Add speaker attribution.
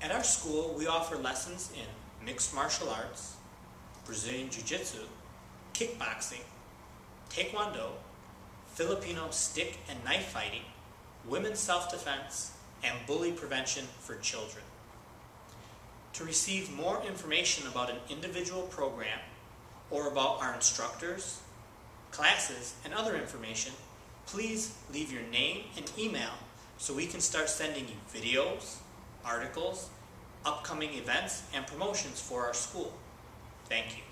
Speaker 1: At our school, we offer lessons in mixed martial arts, Brazilian Jiu-Jitsu, kickboxing, Taekwondo, Filipino stick and knife fighting, women's self-defense, and bully prevention for children. To receive more information about an individual program or about our instructors, classes, and other information, please leave your name and email so we can start sending you videos, articles, upcoming events, and promotions for our school. Thank you.